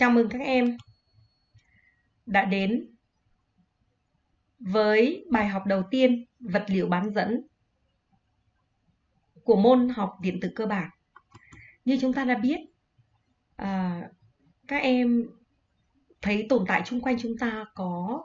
Chào mừng các em đã đến với bài học đầu tiên vật liệu bán dẫn của môn học điện tử cơ bản. Như chúng ta đã biết, các em thấy tồn tại xung quanh chúng ta có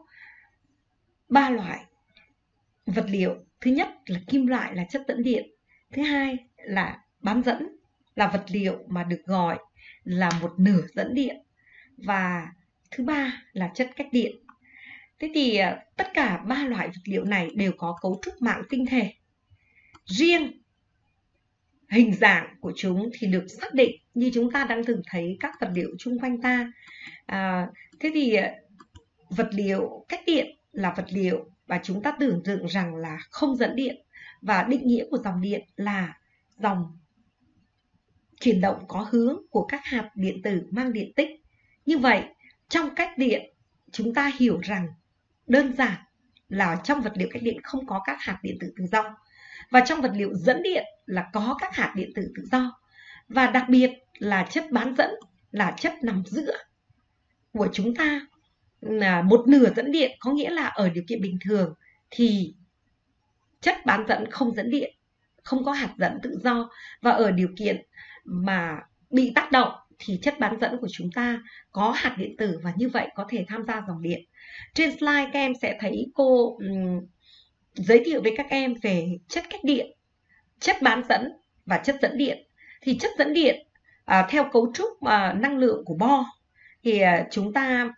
3 loại vật liệu. Thứ nhất là kim loại, là chất dẫn điện. Thứ hai là bán dẫn, là vật liệu mà được gọi là một nửa dẫn điện. Và thứ ba là chất cách điện. Thế thì tất cả 3 loại vật liệu này đều có cấu trúc mạng tinh thể. Riêng hình dạng của chúng thì được xác định như chúng ta đang từng thấy các vật liệu xung quanh ta. Thế thì vật liệu cách điện là vật liệu và chúng ta tưởng tượng rằng là không dẫn điện, và định nghĩa của dòng điện là dòng chuyển động có hướng của các hạt điện tử mang điện tích. Như vậy, trong cách điện, chúng ta hiểu rằng đơn giản là trong vật liệu cách điện không có các hạt điện tử tự do. Và trong vật liệu dẫn điện là có các hạt điện tử tự do. Và đặc biệt là chất bán dẫn là chất nằm giữa của chúng ta. Một nửa dẫn điện có nghĩa là ở điều kiện bình thường thì chất bán dẫn không dẫn điện, không có hạt dẫn tự do. Và ở điều kiện mà bị tác động thì chất bán dẫn của chúng ta có hạt điện tử và như vậy có thể tham gia dòng điện. Trên slide các em sẽ thấy cô giới thiệu với các em về chất cách điện, chất bán dẫn và chất dẫn điện. Thì chất dẫn điện theo cấu trúc năng lượng của Bohr thì chúng ta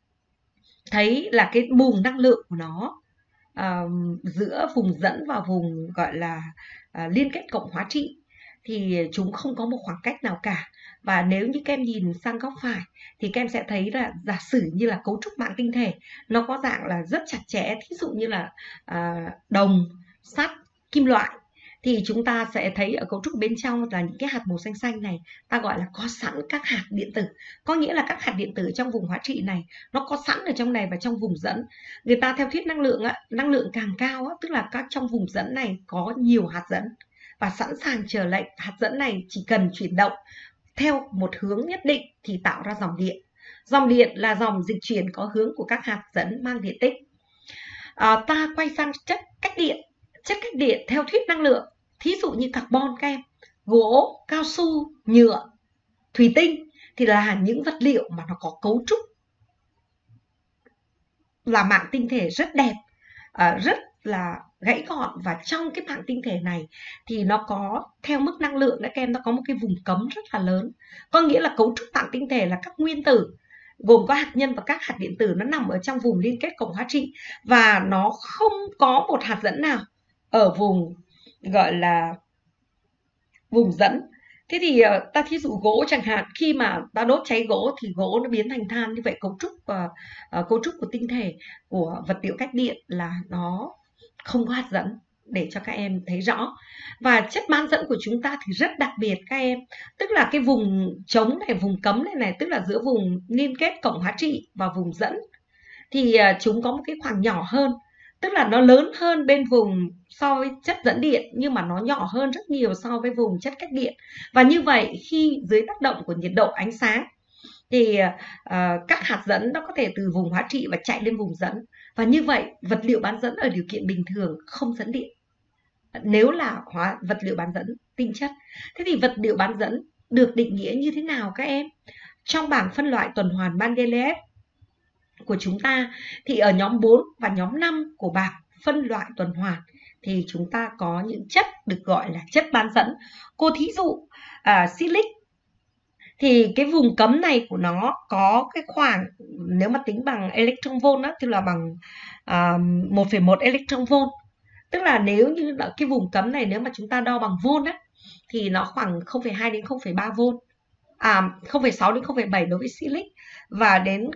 thấy là cái buồng năng lượng của nó giữa vùng dẫn và vùng gọi là liên kết cộng hóa trị thì chúng không có một khoảng cách nào cả. Và nếu như các em nhìn sang góc phải thì các em sẽ thấy là giả sử như là cấu trúc mạng tinh thể nó có dạng là rất chặt chẽ, thí dụ như là đồng, sắt, kim loại, thì chúng ta sẽ thấy ở cấu trúc bên trong là những cái hạt màu xanh xanh này ta gọi là có sẵn các hạt điện tử. Có nghĩa là các hạt điện tử trong vùng hóa trị này nó có sẵn ở trong này và trong vùng dẫn. Người ta theo thuyết năng lượng càng cao tức là các trong vùng dẫn này có nhiều hạt dẫn và sẵn sàng chờ lệnh. Hạt dẫn này chỉ cần chuyển động theo một hướng nhất định thì tạo ra dòng điện. Dòng điện là dòng dịch chuyển có hướng của các hạt dẫn mang điện tích. Ta quay sang chất cách điện. Chất cách điện theo thuyết năng lượng, thí dụ như carbon các em, gỗ, cao su, nhựa, thủy tinh thì là những vật liệu mà nó có cấu trúc là mạng tinh thể rất đẹp, rất là gãy gọn. Và trong cái mạng tinh thể này thì nó có theo mức năng lượng các em, nó có một cái vùng cấm rất là lớn. Có nghĩa là cấu trúc mạng tinh thể là các nguyên tử gồm có hạt nhân và các hạt điện tử nó nằm ở trong vùng liên kết cộng hóa trị và nó không có một hạt dẫn nào ở vùng gọi là vùng dẫn. Thế thì ta thí dụ gỗ chẳng hạn, khi mà ta đốt cháy gỗ thì gỗ nó biến thành than. Như vậy cấu trúc của tinh thể của vật liệu cách điện là nó không có hạt dẫn, để cho các em thấy rõ. Và chất bán dẫn của chúng ta thì rất đặc biệt các em, tức là cái vùng trống này, vùng cấm này, tức là giữa vùng liên kết cộng hóa trị và vùng dẫn thì chúng có một cái khoảng nhỏ hơn, tức là nó lớn hơn bên vùng so với chất dẫn điện nhưng mà nó nhỏ hơn rất nhiều so với vùng chất cách điện. Và như vậy khi dưới tác động của nhiệt độ ánh sáng thì các hạt dẫn nó có thể từ vùng hóa trị và chạy lên vùng dẫn. Và như vậy vật liệu bán dẫn ở điều kiện bình thường không dẫn điện nếu là vật liệu bán dẫn tinh chất. Thế thì vật liệu bán dẫn được định nghĩa như thế nào các em? Trong bảng phân loại tuần hoàn Mendeleev của chúng ta thì ở nhóm 4 và nhóm 5 của bảng phân loại tuần hoàn thì chúng ta có những chất được gọi là chất bán dẫn. Cô thí dụ silic thì cái vùng cấm này của nó có cái khoảng, nếu mà tính bằng electron volt thì là bằng 1,1 electron volt. Tức là nếu như là cái vùng cấm này nếu mà chúng ta đo bằng volt thì nó khoảng 0,2 đến 0,3 volt. 0,6 đến 0,7 đối với silic và đến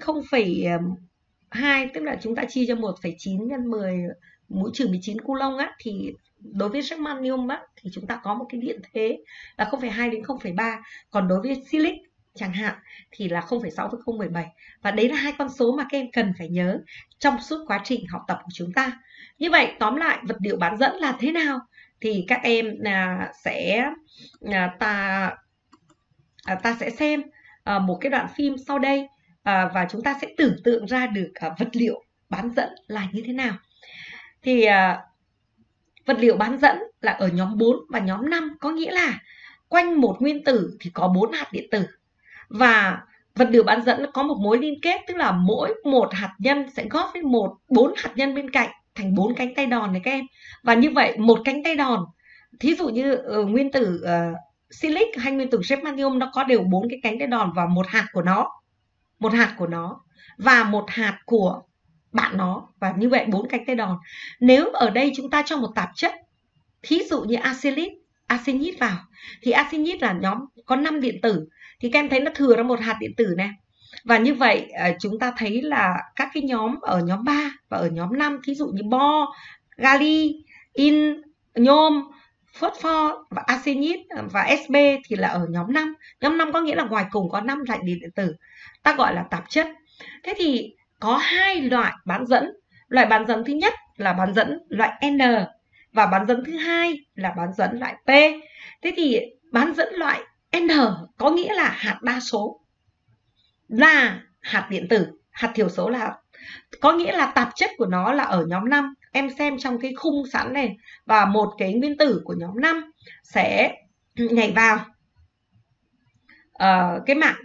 0,2 tức là chúng ta chia cho 1,9 nhân 10 mũ trừ 19 coulomb thì đối với germanium thì chúng ta có một cái điện thế là 0,2 đến 0,3, còn đối với silic chẳng hạn thì là 0,6 với 0,7. Và đấy là hai con số mà các em cần phải nhớ trong suốt quá trình học tập của chúng ta. Như vậy tóm lại vật liệu bán dẫn là thế nào thì các em ta sẽ xem một cái đoạn phim sau đây và chúng ta sẽ tưởng tượng ra được vật liệu bán dẫn là như thế nào. Thì vật liệu bán dẫn là ở nhóm 4 và nhóm 5, có nghĩa là quanh một nguyên tử thì có 4 hạt điện tử. Và vật liệu bán dẫn có một mối liên kết, tức là mỗi một hạt nhân sẽ góp với 4 hạt nhân bên cạnh thành 4 cánh tay đòn này các em. Và như vậy một cánh tay đòn, thí dụ như nguyên tử silic hay nguyên tử germanium nó có đều 4 cái cánh tay đòn và một hạt của nó và một hạt của bạn nó, và như vậy 4 cánh tay đòn. Nếu ở đây chúng ta cho một tạp chất, thí dụ như arsenit vào, thì arsenit là nhóm có 5 điện tử, thì các em thấy nó thừa ra một hạt điện tử này. Và như vậy chúng ta thấy là các cái nhóm ở nhóm 3 và ở nhóm 5, thí dụ như bo, gali, in, nhôm, phosphor và arsenit và Sb thì là ở nhóm 5. Nhóm 5 có nghĩa là ngoài cùng có 5 loại điện tử, ta gọi là tạp chất. Thế thì có 2 loại bán dẫn. Loại bán dẫn thứ nhất là bán dẫn loại N và bán dẫn thứ hai là bán dẫn loại P. Thế thì bán dẫn loại N có nghĩa là hạt đa số là hạt điện tử, hạt thiểu số là có nghĩa là tạp chất của nó là ở nhóm 5. Em xem trong cái khung sẵn này, và một cái nguyên tử của nhóm 5 sẽ nhảy vào cái mạng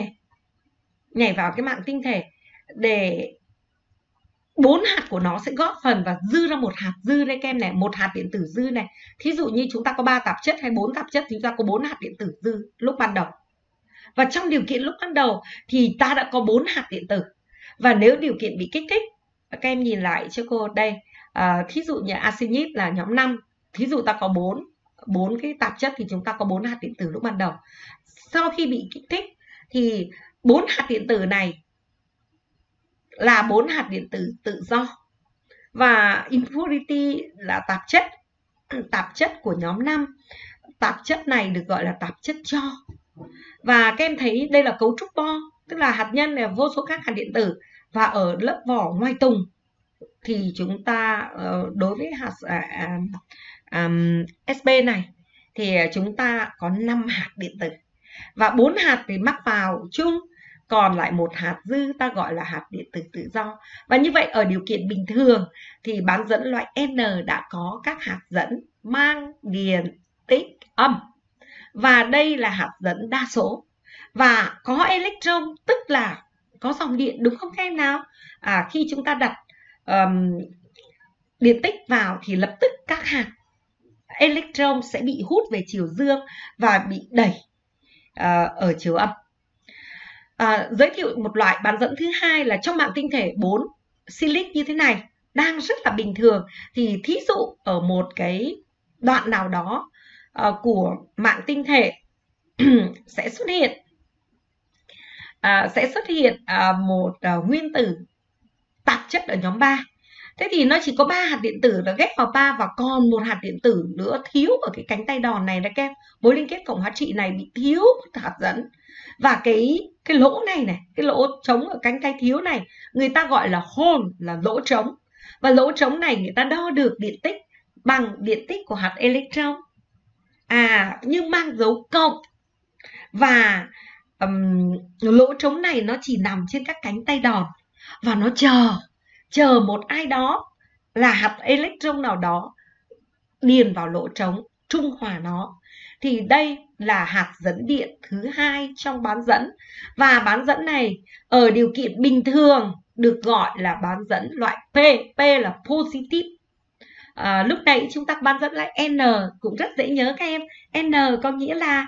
tinh thể, để 4 hạt của nó sẽ góp phần và dư ra một hạt dư đây các em này, một hạt điện tử dư này. Thí dụ như chúng ta có 3 tạp chất hay 4 tạp chất thì chúng ta có 4 hạt điện tử dư lúc ban đầu. Và trong điều kiện lúc ban đầu thì ta đã có 4 hạt điện tử. Và nếu điều kiện bị kích thích, các em nhìn lại cho cô đây, thí dụ như arsenit là nhóm 5, thí dụ ta có 4 cái tạp chất thì chúng ta có 4 hạt điện tử lúc ban đầu. Sau khi bị kích thích thì 4 hạt điện tử này là 4 hạt điện tử tự do. Và impurity là tạp chất của nhóm 5. Tạp chất này được gọi là tạp chất cho. Và các em thấy đây là cấu trúc bo, tức là hạt nhân là vô số các hạt điện tử, và ở lớp vỏ ngoài tùng thì chúng ta đối với hạt Sb này thì chúng ta có 5 hạt điện tử, và 4 hạt thì mắc vào chung, còn lại một hạt dư ta gọi là hạt điện tử tự do. Và như vậy ở điều kiện bình thường thì bán dẫn loại N đã có các hạt dẫn mang điện tích âm, và đây là hạt dẫn đa số và có electron, tức là có dòng điện, đúng không các em nào? Khi chúng ta đặt điện tích vào thì lập tức các hạt electron sẽ bị hút về chiều dương và bị đẩy ở chiều âm. Giới thiệu một loại bán dẫn thứ hai là trong mạng tinh thể 4 silic như thế này đang rất là bình thường, thì thí dụ ở một cái đoạn nào đó của mạng tinh thể sẽ xuất hiện một nguyên tử tạp chất ở nhóm 3. Thế thì nó chỉ có 3 hạt điện tử là ghép vào 3, và còn một hạt điện tử nữa thiếu ở cái cánh tay đòn này đấy các em. Mối liên kết cộng hóa trị này bị thiếu hạt dẫn. Và cái lỗ này, cái lỗ trống ở cánh tay thiếu này, người ta gọi là hole, là lỗ trống. Và lỗ trống này người ta đo được điện tích bằng điện tích của hạt electron. Nhưng mang dấu cộng. Và lỗ trống này nó chỉ nằm trên các cánh tay đòn, và nó chờ một ai đó là hạt electron nào đó điền vào lỗ trống, trung hòa nó. Thì đây là hạt dẫn điện thứ hai trong bán dẫn. Và bán dẫn này ở điều kiện bình thường được gọi là bán dẫn loại P. P là positive. Lúc nãy chúng ta bán dẫn lại N cũng rất dễ nhớ các em. N có nghĩa là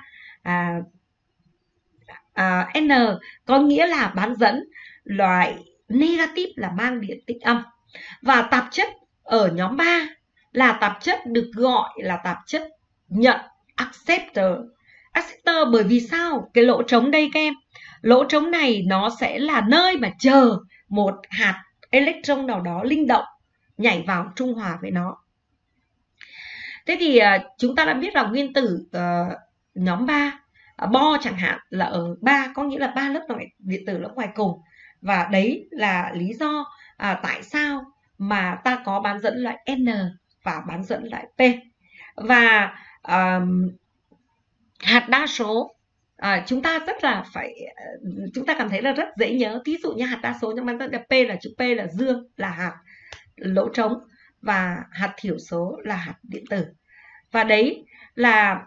N có nghĩa là bán dẫn loại negative, là mang điện tích âm. Và tạp chất ở nhóm 3 là tạp chất được gọi là tạp chất nhận, acceptor. Bởi vì sao? Cái lỗ trống đây các em, lỗ trống này nó sẽ là nơi mà chờ một hạt electron nào đó linh động nhảy vào trung hòa với nó. Thế thì chúng ta đã biết là nguyên tử nhóm 3, bo chẳng hạn, là ở 3, có nghĩa là 3 lớp điện tử lớp ngoài cùng. Và đấy là lý do tại sao mà ta có bán dẫn loại N và bán dẫn loại P. Và hạt đa số chúng ta rất là phải chúng ta cảm thấy là rất dễ nhớ. Ví dụ như hạt đa số trong bán dẫn là P, là chữ P là dương, là hạt lỗ trống, và hạt thiểu số là hạt điện tử. Và đấy là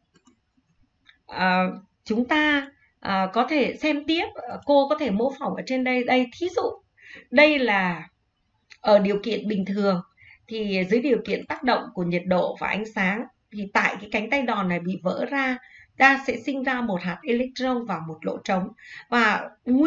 chúng ta có thể xem tiếp, cô có thể mô phỏng ở trên đây. Thí dụ đây là ở điều kiện bình thường thì dưới điều kiện tác động của nhiệt độ và ánh sáng thì tại cái cánh tay đòn này bị vỡ ra, ta sẽ sinh ra một hạt electron và một lỗ trống, và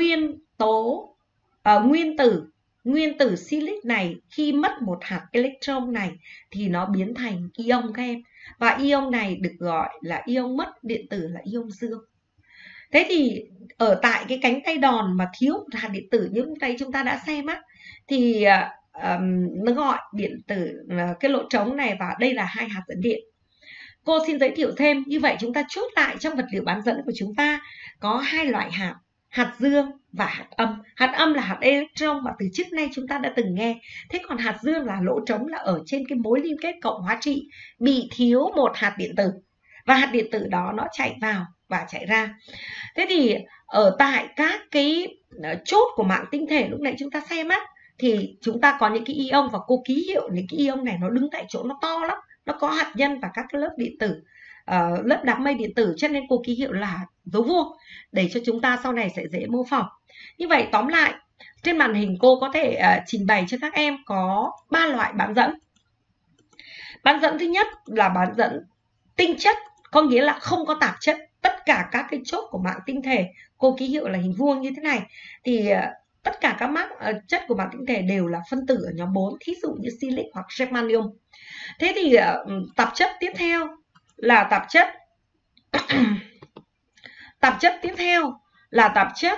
nguyên tử silic này khi mất một hạt electron này thì nó biến thành ion các em, và ion này được gọi là ion mất điện tử, là ion dương. Thế thì ở tại cái cánh tay đòn mà thiếu một hạt điện tử như lúc nãy chúng ta đã xem á, thì nó gọi điện tử cái lỗ trống này, và đây là hai hạt dẫn điện. Cô xin giới thiệu thêm, như vậy chúng ta chốt lại trong vật liệu bán dẫn của chúng ta có hai loại hạt, hạt dương và hạt âm. Hạt âm là hạt electron mà từ trước nay chúng ta đã từng nghe. Thế còn hạt dương là lỗ trống, là ở trên cái mối liên kết cộng hóa trị bị thiếu một hạt điện tử, và hạt điện tử đó nó chạy vào và chạy ra. Thế thì ở tại các cái chốt của mạng tinh thể lúc nãy chúng ta xem á, thì chúng ta có những cái ion, và cô ký hiệu những cái ion này nó đứng tại chỗ nó to lắm, nó có hạt nhân và các cái lớp điện tử, lớp đám mây điện tử, cho nên cô ký hiệu là dấu vuông để cho chúng ta sau này sẽ dễ mô phỏng. Như vậy tóm lại, trên màn hình cô có thể trình bày cho các em có 3 loại bán dẫn. Bán dẫn thứ nhất là bán dẫn tinh chất, có nghĩa là không có tạp chất. Tất cả các cái chốt của mạng tinh thể, cô ký hiệu là hình vuông như thế này, thì tất cả các mác chất của mạng tinh thể đều là phân tử ở nhóm 4, thí dụ như silic hoặc germanium. Thế thì tạp chất tiếp theo là tạp chất tạp chất tiếp theo là tạp chất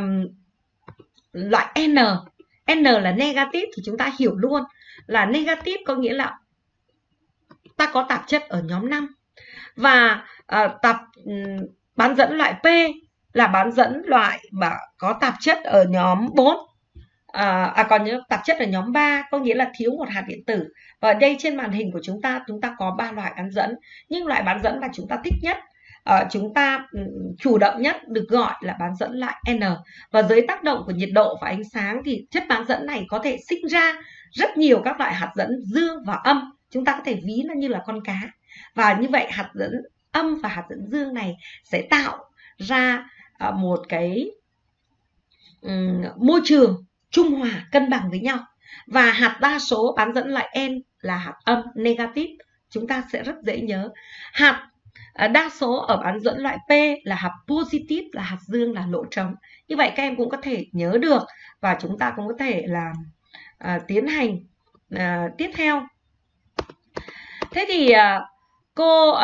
loại N. N là negative, thì chúng ta hiểu luôn là negative có nghĩa là ta có tạp chất ở nhóm 5. Và bán dẫn loại P là bán dẫn loại mà có tạp chất ở nhóm 4. Còn tạp chất ở nhóm 3 có nghĩa là thiếu một hạt điện tử. Và đây trên màn hình của chúng ta có 3 loại bán dẫn. Nhưng loại bán dẫn mà chúng ta thích nhất, chúng ta chủ động nhất được gọi là bán dẫn loại N. Và dưới tác động của nhiệt độ và ánh sáng thì chất bán dẫn này có thể sinh ra rất nhiều các loại hạt dẫn dương và âm. Chúng ta có thể ví nó như là con cá. Và như vậy hạt dẫn âm và hạt dẫn dương này sẽ tạo ra một cái môi trường trung hòa cân bằng với nhau. Và hạt đa số bán dẫn loại N là hạt âm, negative, chúng ta sẽ rất dễ nhớ. Hạt đa số ở bán dẫn loại P là hạt positive, là hạt dương, là lỗ trống. Như vậy các em cũng có thể nhớ được, và chúng ta cũng có thể là tiến hành tiếp theo. Thế thì cô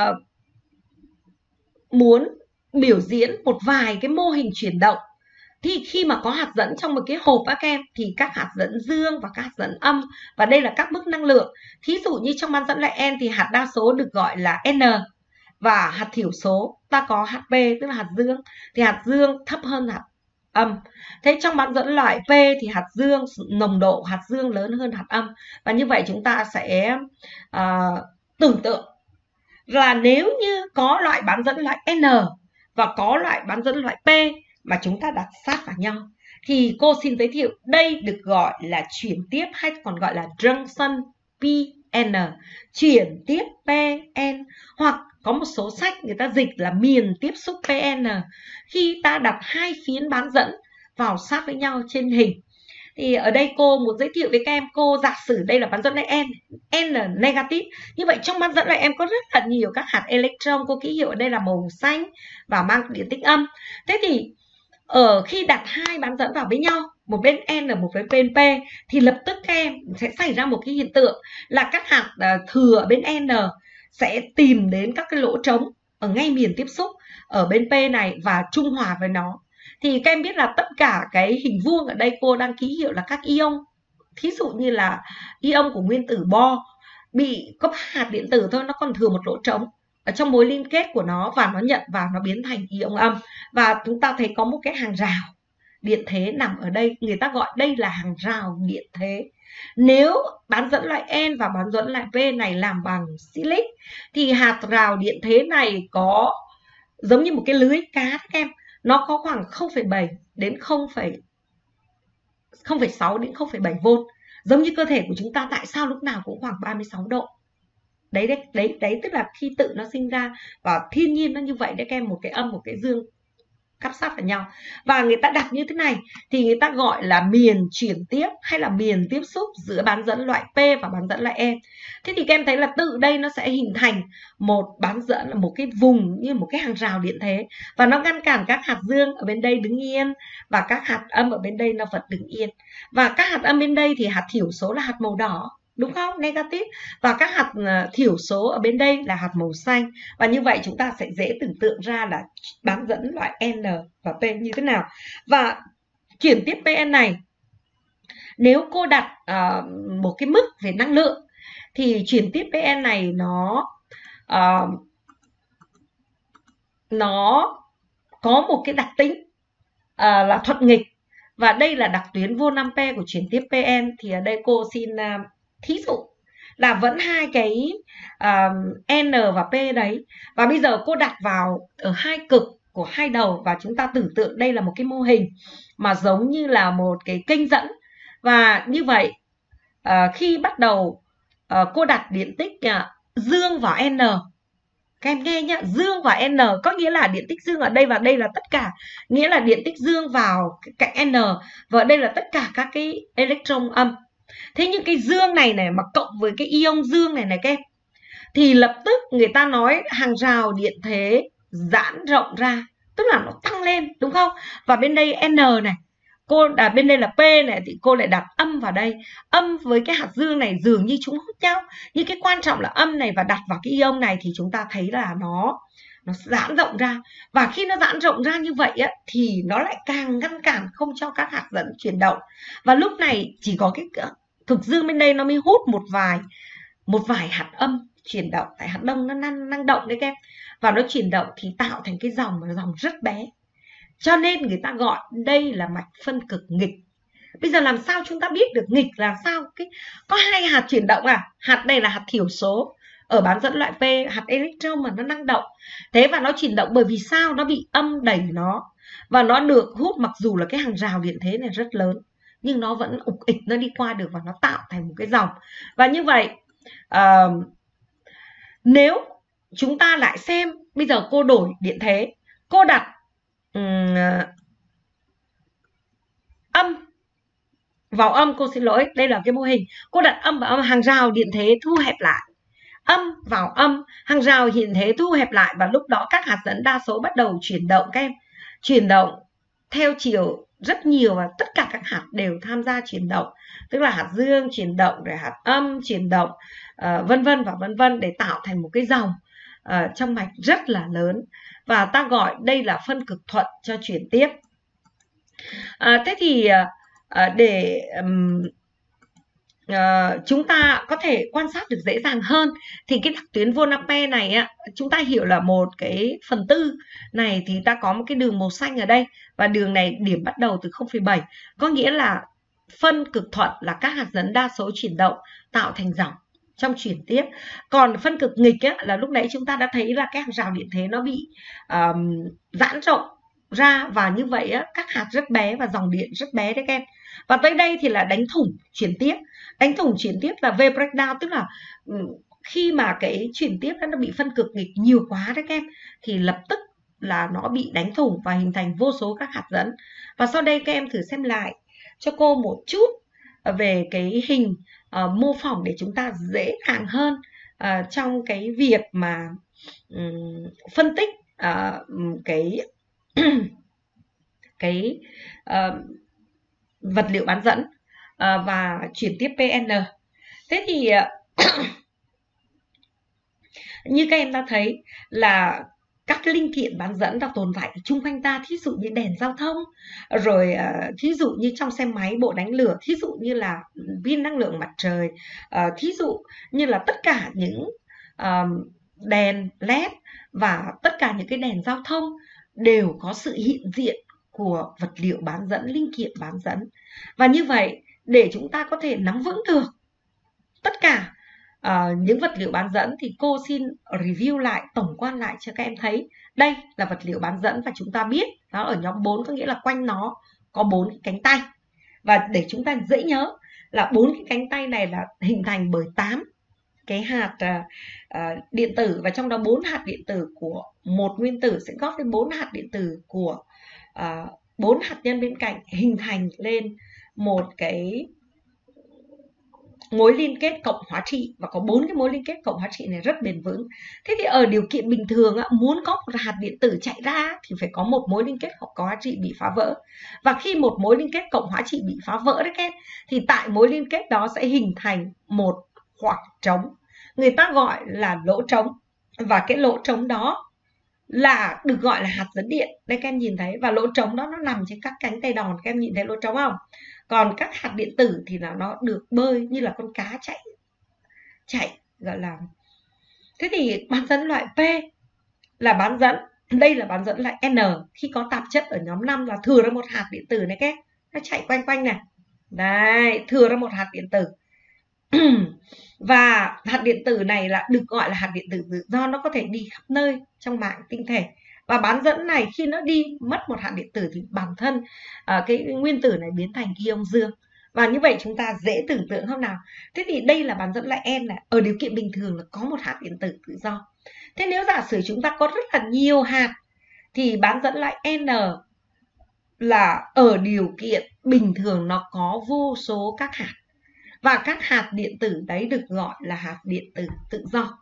muốn biểu diễn một vài cái mô hình chuyển động. Thì khi mà có hạt dẫn trong một cái hộp các em, thì các hạt dẫn dương và các hạt dẫn âm, và đây là các mức năng lượng. Thí dụ như trong bán dẫn loại N thì hạt đa số được gọi là N, và hạt thiểu số ta có hạt P, tức là hạt dương, thì hạt dương thấp hơn hạt âm. Thế trong bán dẫn loại P thì hạt dương, nồng độ hạt dương lớn hơn hạt âm. Và như vậy chúng ta sẽ tưởng tượng là nếu như có loại bán dẫn loại N và có loại bán dẫn loại P mà chúng ta đặt sát vào nhau, thì cô xin giới thiệu đây được gọi là chuyển tiếp, hay còn gọi là junction PN, chuyển tiếp PN, hoặc có một số sách người ta dịch là miền tiếp xúc PN. Khi ta đặt hai phiến bán dẫn vào sát với nhau trên hình, thì ở đây cô muốn giới thiệu với các em, cô giả sử đây là bán dẫn loại N là negative. Như vậy trong bán dẫn loại em có rất là nhiều các hạt electron, cô ký hiệu ở đây là màu xanh và mang điện tích âm. Thế thì khi đặt hai bán dẫn vào với nhau, một bên N và một bên P, thì lập tức các em sẽ xảy ra một cái hiện tượng là các hạt thừa ở bên N sẽ tìm đến các cái lỗ trống ở ngay miền tiếp xúc ở bên P này và trung hòa với nó. Thì các em biết là tất cả cái hình vuông ở đây cô đang ký hiệu là các ion. Thí dụ như là ion của nguyên tử bo bị có hạt điện tử thôi, nó còn thừa một lỗ trống ở trong mối liên kết của nó, và nó nhận vào, nó biến thành ion âm. Và chúng ta thấy có một cái hàng rào điện thế nằm ở đây, người ta gọi đây là hàng rào điện thế. Nếu bán dẫn loại N và bán dẫn loại P này làm bằng silic thì hạt rào điện thế này có giống như một cái lưới cá các em, nó có khoảng 0,7 đến 0,6 đến 0,7V. Giống như cơ thể của chúng ta tại sao lúc nào cũng khoảng 36 độ. Đấy tức là khi tự nó sinh ra và thiên nhiên nó như vậy đấy các em, một cái âm một cái dương cắp sát vào nhau. Và người ta đặt như thế này thì người ta gọi là miền chuyển tiếp hay là miền tiếp xúc giữa bán dẫn loại P và bán dẫn loại E. Thế thì các em thấy là tự đây nó sẽ hình thành một bán dẫn, một cái vùng như một cái hàng rào điện thế, và nó ngăn cản các hạt dương ở bên đây đứng yên và các hạt âm ở bên đây nó vẫn đứng yên. Và các hạt âm bên đây thì hạt thiểu số là hạt màu đỏ, đúng không? Negative. Và các hạt thiểu số ở bên đây là hạt màu xanh. Và như vậy chúng ta sẽ dễ tưởng tượng ra là bán dẫn loại N và P như thế nào. Và chuyển tiếp PN này, nếu cô đặt một cái mức về năng lượng thì chuyển tiếp PN này nó có một cái đặc tính là thuận nghịch. Và đây là đặc tuyến vô 5P của chuyển tiếp PN. Thì ở đây cô xin thí dụ là vẫn hai cái N và P đấy. Và bây giờ cô đặt vào ở hai cực của hai đầu, và chúng ta tưởng tượng đây là một cái mô hình mà giống như là một cái kênh dẫn. Và như vậy khi bắt đầu cô đặt điện tích dương vào N, các em nghe nhá, dương và N có nghĩa là điện tích dương ở đây và đây là tất cả, nghĩa là điện tích dương vào cạnh N và ở đây là tất cả các cái electron âm. Thế nhưng cái dương này mà cộng với cái ion dương này các em, thì lập tức người ta nói hàng rào điện thế giãn rộng ra, tức là nó tăng lên, đúng không? Và bên đây N này, bên đây là P này thì cô lại đặt âm vào đây. Âm với cái hạt dương này dường như chúng hút nhau, nhưng cái quan trọng là âm này và đặt vào cái ion này thì chúng ta thấy là nó giãn rộng ra. Và khi nó giãn rộng ra như vậy thì nó lại càng ngăn cản không cho các hạt dẫn chuyển động. Và lúc này chỉ có cái cực dương bên đây nó mới hút một vài hạt âm chuyển động, tại hạt đông nó năng động đấy các em, và nó chuyển động thì tạo thành cái dòng rất bé. Cho nên người ta gọi đây là mạch phân cực nghịch. Bây giờ làm sao chúng ta biết được nghịch là sao? Có hai hạt chuyển động hạt này là hạt thiểu số ở bán dẫn loại P, hạt electron mà nó năng động. Thế và nó chuyển động bởi vì sao? Nó bị âm đẩy nó và nó được hút, mặc dù là cái hàng rào điện thế này rất lớn nhưng nó vẫn ục ịch nó đi qua được và nó tạo thành một cái dòng. Và như vậy nếu chúng ta lại xem, bây giờ cô đổi điện thế, cô đặt âm vào âm, cô xin lỗi, đây là cái mô hình, cô đặt âm vào âm, hàng rào điện thế thu hẹp lại, âm vào âm, hàng rào điện thế thu hẹp lại, và lúc đó các hạt dẫn đa số bắt đầu chuyển động các em, chuyển động theo chiều rất nhiều và tất cả các hạt đều tham gia chuyển động, tức là hạt dương chuyển động, rồi hạt âm chuyển động, vân vân và vân vân, để tạo thành một cái dòng trong mạch rất là lớn. Và ta gọi đây là phân cực thuận cho chuyển tiếp. Thế thì để chúng ta có thể quan sát được dễ dàng hơn thì cái đặc tuyến vô 5P này chúng ta hiểu là một cái phần tư này thì ta có một cái đường màu xanh ở đây, và đường này điểm bắt đầu từ 0,7, có nghĩa là phân cực thuận là các hạt dẫn đa số chuyển động tạo thành dòng trong chuyển tiếp. Còn phân cực nghịch là lúc nãy chúng ta đã thấy là cái hàng rào điện thế nó bị giãn rộng ra, và như vậy các hạt rất bé và dòng điện rất bé đấy các em. Và tới đây thì là đánh thủng chuyển tiếp. Đánh thủng chuyển tiếp là V breakdown, tức là khi mà cái chuyển tiếp nó bị phân cực nghịch nhiều quá đấy các em, thì lập tức là nó bị đánh thủng và hình thành vô số các hạt dẫn. Và sau đây các em thử xem lại cho cô một chút về cái hình mô phỏng để chúng ta dễ dàng hơn trong cái việc mà phân tích cái vật liệu bán dẫn và chuyển tiếp PN. Thế thì như các em đã thấy là các linh kiện bán dẫn đang tồn tại chung quanh ta, thí dụ như đèn giao thông, rồi thí dụ như trong xe máy, bộ đánh lửa, thí dụ như là pin năng lượng mặt trời, thí dụ như là tất cả những đèn LED và tất cả những cái đèn giao thông đều có sự hiện diện của vật liệu bán dẫn, linh kiện bán dẫn. Và như vậy để chúng ta có thể nắm vững được tất cả những vật liệu bán dẫn thì cô xin review lại, tổng quan lại cho các em thấy. Đây là vật liệu bán dẫn và chúng ta biết nó ở nhóm 4, có nghĩa là quanh nó có 4 cái cánh tay. Và để chúng ta dễ nhớ là 4 cái cánh tay này là hình thành bởi 8 cái hạt điện tử, và trong đó 4 hạt điện tử của một nguyên tử sẽ góp với 4 hạt điện tử của 4 hạt nhân bên cạnh, hình thành lên một cái mối liên kết cộng hóa trị, và có 4 cái mối liên kết cộng hóa trị này rất bền vững. Thế thì ở điều kiện bình thường muốn có một hạt điện tử chạy ra thì phải có một mối liên kết cộng hóa trị bị phá vỡ. Và khi một mối liên kết cộng hóa trị bị phá vỡ đấy các em, thì tại mối liên kết đó sẽ hình thành một khoảng trống, người ta gọi là lỗ trống, và cái lỗ trống đó là được gọi là hạt dẫn điện. Đây các em nhìn thấy, và lỗ trống đó nó nằm trên các cánh tay đòn, các em nhìn thấy lỗ trống không? Còn các hạt điện tử thì là nó được bơi như là con cá chạy gọi là. Thế thì bán dẫn loại P là bán dẫn, đây là bán dẫn loại N, khi có tạp chất ở nhóm 5 là thừa ra một hạt điện tử này các em, nó chạy quanh quanh này. Đây, thừa ra một hạt điện tử. Và hạt điện tử này là được gọi là hạt điện tử tự do, nó có thể đi khắp nơi trong mạng tinh thể. Và bán dẫn này khi nó đi mất một hạt điện tử thì bản thân cái nguyên tử này biến thành ion dương. Và như vậy chúng ta dễ tưởng tượng không nào? Thế thì đây là bán dẫn loại N này, ở điều kiện bình thường là có một hạt điện tử tự do. Thế nếu giả sử chúng ta có rất là nhiều hạt thì bán dẫn loại N là ở điều kiện bình thường nó có vô số các hạt. Và các hạt điện tử đấy được gọi là hạt điện tử tự do.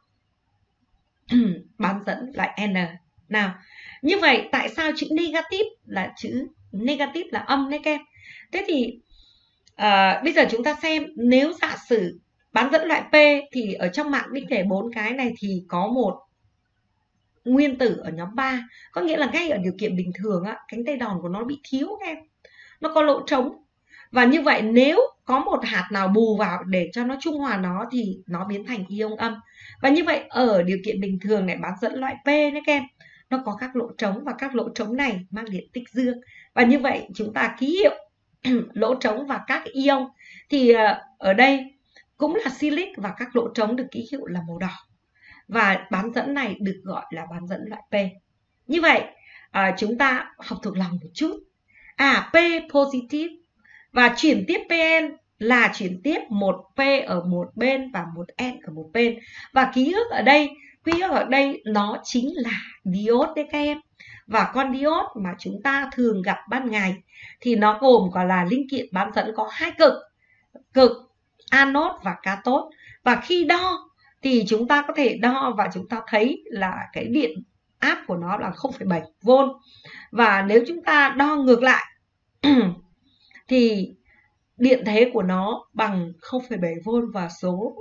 Bán dẫn loại N. Nào, như vậy tại sao chữ negative là âm đấy các em? Thế thì bây giờ chúng ta xem, nếu giả sử bán dẫn loại P thì ở trong mạng tinh thể 4 cái này thì có một nguyên tử ở nhóm 3. Có nghĩa là ngay ở điều kiện bình thường cánh tay đòn của nó bị thiếu các em, nó có lỗ trống. Và như vậy nếu có một hạt nào bù vào để cho nó trung hòa nó thì nó biến thành ion âm. Và như vậy ở điều kiện bình thường này, bán dẫn loại P đấy các em, nó có các lỗ trống, và các lỗ trống này mang điện tích dương. Và như vậy chúng ta ký hiệu lỗ trống và các ion thì ở đây cũng là silic, và các lỗ trống được ký hiệu là màu đỏ. Và bán dẫn này được gọi là bán dẫn loại P. Như vậy chúng ta học thuộc lòng một chút. P positive, và chuyển tiếp Pn là chuyển tiếp một P ở một bên và một N ở một bên. Và ký ức ở đây nó chính là diode đấy các em. Và con diode mà chúng ta thường gặp ban ngày thì nó gồm có là linh kiện bán dẫn có 2 cực anode và cathode. Và khi đo thì chúng ta có thể đo và chúng ta thấy là cái điện áp của nó là 0,7V. Và nếu chúng ta đo ngược lại thì điện thế của nó bằng 0,7V và số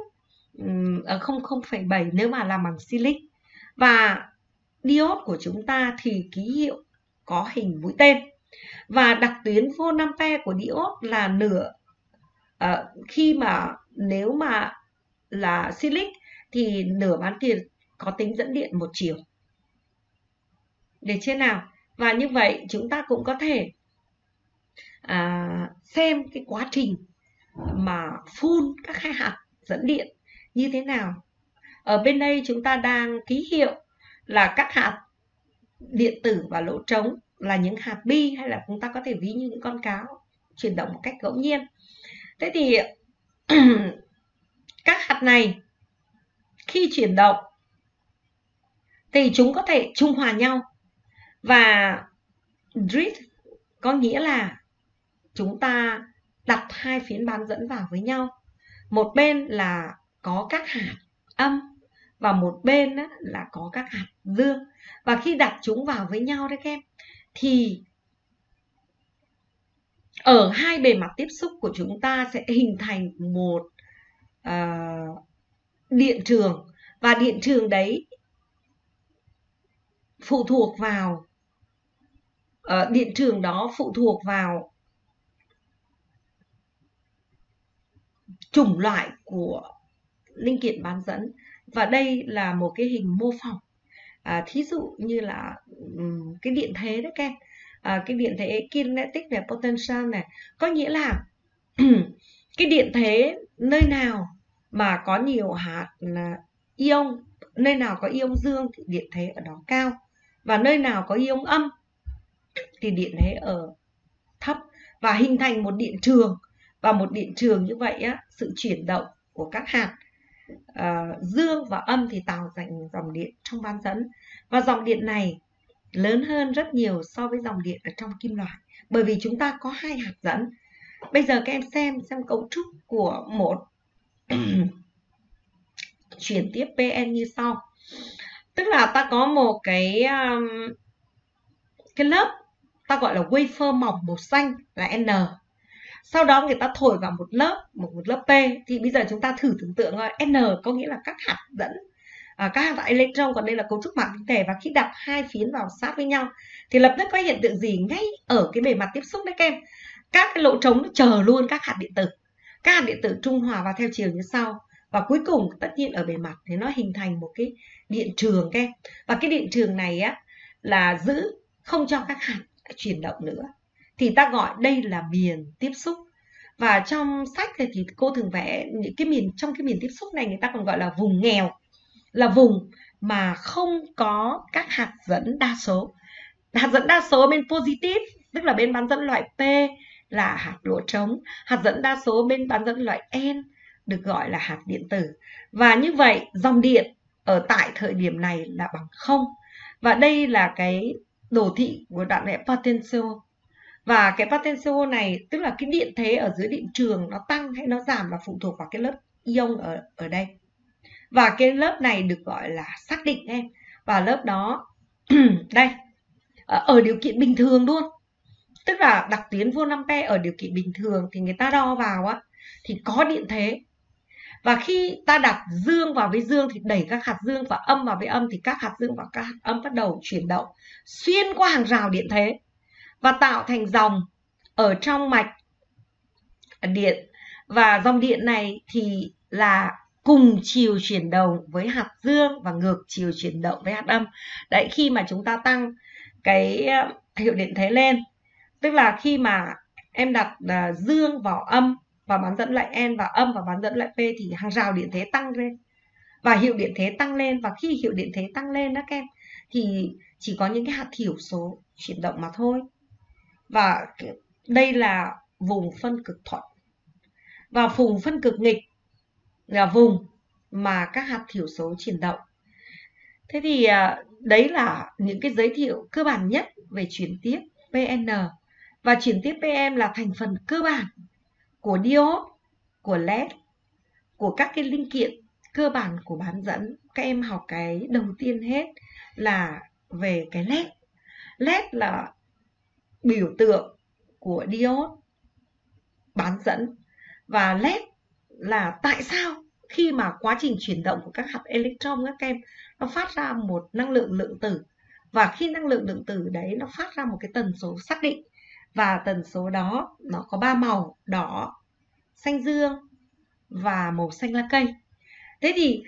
0,7 nếu mà làm bằng silic. Và diode của chúng ta thì ký hiệu có hình mũi tên. Và đặc tuyến V-ampere của diode là nửa, khi mà nếu mà là silic thì nửa bán tiền có tính dẫn điện một chiều. Được chưa nào? Và như vậy chúng ta cũng có thể xem cái quá trình mà phun các hai hạt dẫn điện như thế nào. Ở bên đây chúng ta đang ký hiệu là các hạt điện tử và lỗ trống là những hạt bi, hay là chúng ta có thể ví như những con cáo chuyển động một cách ngẫu nhiên. Thế thì các hạt này khi chuyển động thì chúng có thể trung hòa nhau, và drift có nghĩa là chúng ta đặt hai phiến bán dẫn vào với nhau. Một bên là có các hạt âm và một bên là có các hạt dương. Và khi đặt chúng vào với nhau đấy các em, thì ở hai bề mặt tiếp xúc của chúng ta sẽ hình thành một điện trường. Và điện trường đấy phụ thuộc vào điện trường đó phụ thuộc vào chủng loại của linh kiện bán dẫn. Và đây là một cái hình mô phỏng. Thí dụ như là cái điện thế đấy các em, cái điện thế kinetic này, potential này, có nghĩa là cái điện thế nơi nào mà có nhiều hạt ion, nơi nào có ion dương thì điện thế ở đó cao, và nơi nào có ion âm thì điện thế ở thấp, và hình thành một điện trường. Và một điện trường như vậy á, sự chuyển động của các hạt dương và âm thì tạo thành dòng điện trong bán dẫn. Và dòng điện này lớn hơn rất nhiều so với dòng điện ở trong kim loại, bởi vì chúng ta có hai hạt dẫn. Bây giờ các em xem cấu trúc của một chuyển tiếp PN như sau. Tức là ta có một cái lớp ta gọi là wafer mỏng màu xanh là N. Sau đó người ta thổi vào một lớp P. Thì bây giờ chúng ta thử tưởng tượng coi, N có nghĩa là các hạt dẫn, các hạt electron, còn đây là cấu trúc mạng tinh thể. Và khi đặt hai phiến vào sát với nhau thì lập tức có hiện tượng gì? Ngay ở cái bề mặt tiếp xúc đấy các em, các cái lỗ trống nó chờ luôn các hạt điện tử. Các hạt điện tử trung hòa vào theo chiều như sau. Và cuối cùng tất nhiên ở bề mặt thì nó hình thành một cái điện trường các em. Và cái điện trường này á là giữ không cho các hạt chuyển động nữa. Thì ta gọi đây là miền tiếp xúc. Và trong sách thì cô thường vẽ những cái miền, trong cái miền tiếp xúc này người ta còn gọi là vùng nghèo, là vùng mà không có các hạt dẫn đa số. Hạt dẫn đa số bên positive, tức là bên bán dẫn loại P là hạt lỗ trống. Hạt dẫn đa số bên bán dẫn loại N được gọi là hạt điện tử. Và như vậy dòng điện ở tại thời điểm này là bằng 0. Và đây là cái đồ thị của đoạn vẽ potential. Và cái potential này tức là cái điện thế ở dưới điện trường nó tăng hay nó giảm là phụ thuộc vào cái lớp ion ở đây. Và cái lớp này được gọi là xác định em. Và lớp đó đây, ở điều kiện bình thường luôn, tức là đặc tuyến vô 5P ở điều kiện bình thường thì người ta đo vào á thì có điện thế. Và khi ta đặt dương vào với dương thì đẩy các hạt dương, và âm vào với âm thì các hạt dương và các hạt âm bắt đầu chuyển động xuyên qua hàng rào điện thế và tạo thành dòng ở trong mạch điện. Và dòng điện này thì là cùng chiều chuyển động với hạt dương và ngược chiều chuyển động với hạt âm. Đấy, khi mà chúng ta tăng cái hiệu điện thế lên, tức là khi mà em đặt dương vào âm và bán dẫn lại N, và âm và bán dẫn lại P thì hàng rào điện thế tăng lên và hiệu điện thế tăng lên. Và khi hiệu điện thế tăng lên đó các em, thì chỉ có những cái hạt thiểu số chuyển động mà thôi. Và đây là vùng phân cực thuận. Và vùng phân cực nghịch là vùng mà các hạt thiểu số chuyển động. Thế thì đấy là những cái giới thiệu cơ bản nhất về chuyển tiếp PN. Và chuyển tiếp PM là thành phần cơ bản của diode, của LED, của các cái linh kiện cơ bản của bán dẫn. Các em học cái đầu tiên hết là về cái LED. LED là biểu tượng của diode, bán dẫn. Và LED là tại sao khi mà quá trình chuyển động của các hạt electron các em, nó phát ra một năng lượng lượng tử. Và khi năng lượng lượng tử đấy nó phát ra một cái tần số xác định. Và tần số đó nó có 3 màu: đỏ, xanh dương và màu xanh lá cây. Thế thì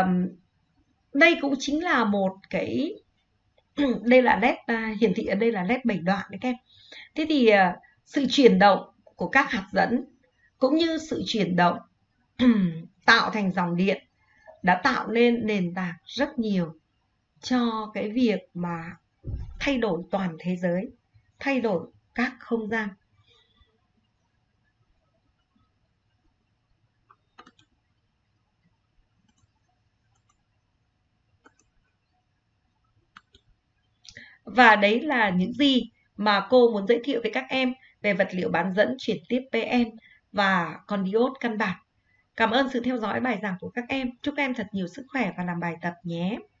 đây cũng chính là một cái đây là LED hiển thị ở đây là LED 7 đoạn đấy các em. Thế thì sự chuyển động của các hạt dẫn cũng như sự chuyển động tạo thành dòng điện đã tạo nên nền tảng rất nhiều cho cái việc mà thay đổi toàn thế giới, thay đổi các không gian. Và đấy là những gì mà cô muốn giới thiệu với các em về vật liệu bán dẫn chuyển tiếp PN và con diode căn bản. Cảm ơn sự theo dõi bài giảng của các em. Chúc các em thật nhiều sức khỏe và làm bài tập nhé.